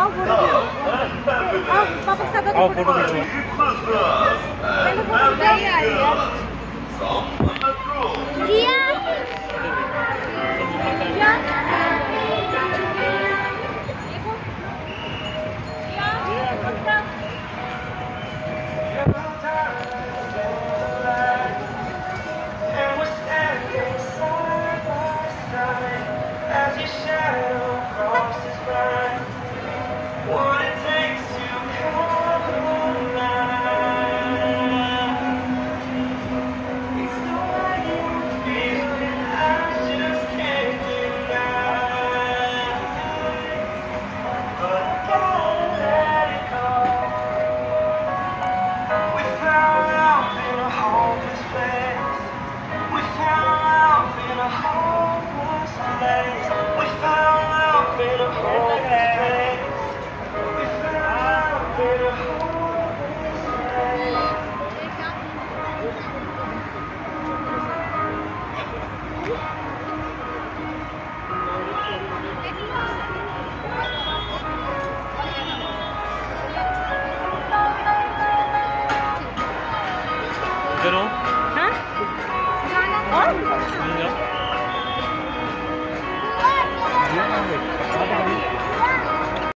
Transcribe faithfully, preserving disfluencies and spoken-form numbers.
आओ फोटो आओ वापस आ आओ फोटो खींचो मैंने फोटो नहीं आ रही है किया क्या as your shadow crosses mine, what it takes to come alive. It's the way you feel and I just can't deny. But I gotta let it go. We found love in a hopeless place. We found love in a hopeless place. We found love in a hopeless place. We found love in a hopeless place. इधर हो हाँ और जाओ